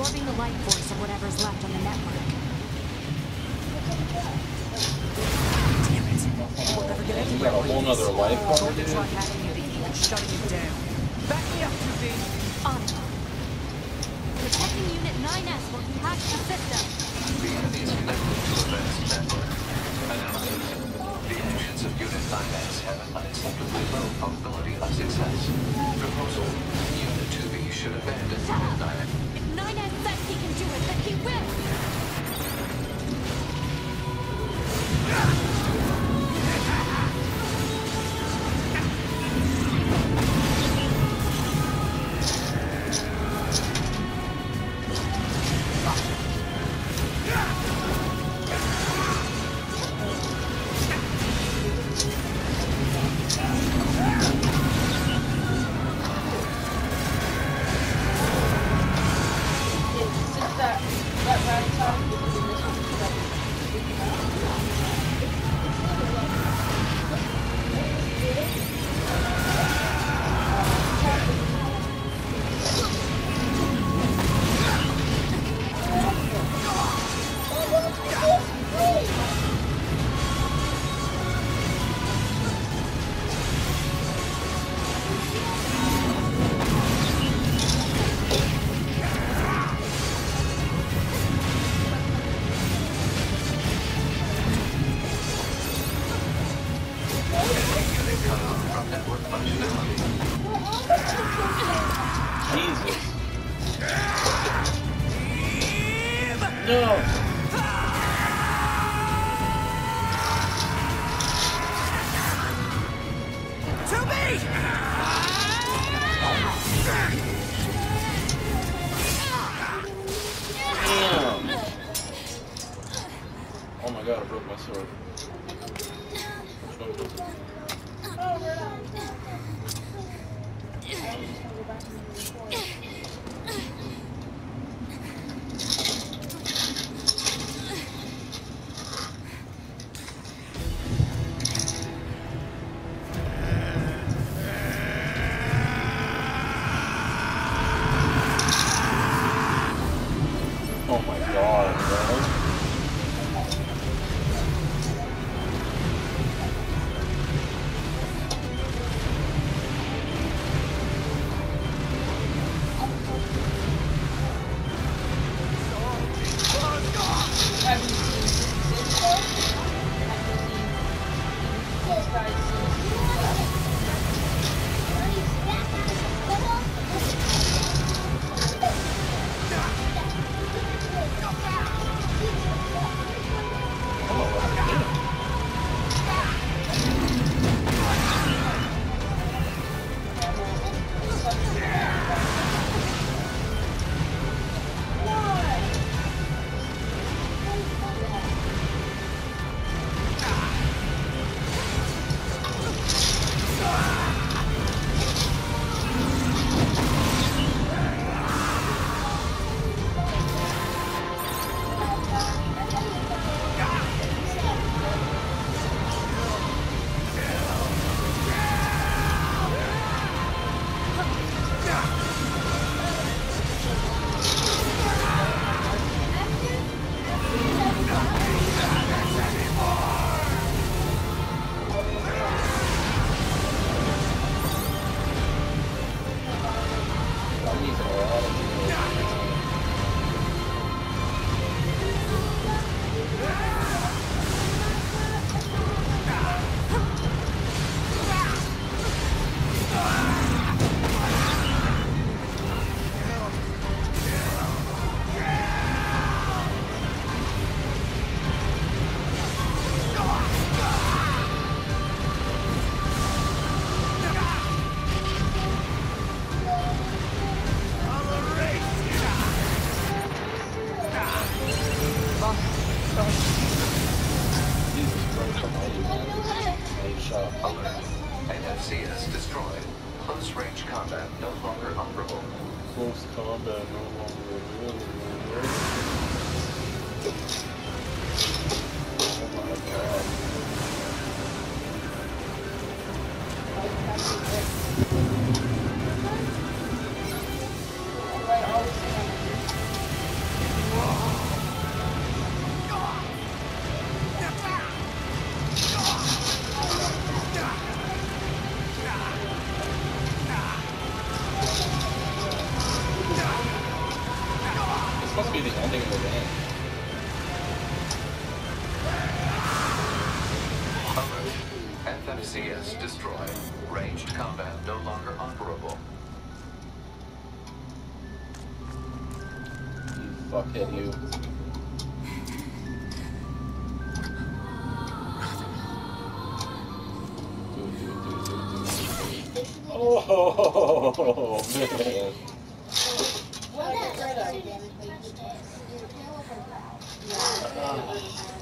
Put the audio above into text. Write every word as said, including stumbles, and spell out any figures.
absorbing the life force of whatever's left on the network. Damn it! We'll never get anywhere. You got a whole nother life form, dude. It's like having you the and shutting it down. Back me up, two B. On it. Protecting Unit nine S will hack the system. The enemy is connected to advanced network. Analysis. The actions of Unit nine S have an unacceptably low probability of success. Proposal. Unit two B should abandon Unit nine S. If nine S says he can do it, then he will! be the ending of the game. Alert. F M C S destroyed. Ranged combat no longer operable. You fuckhead, you. Do it, do it, do it, do it, do it. Oh, man. Well, that's right.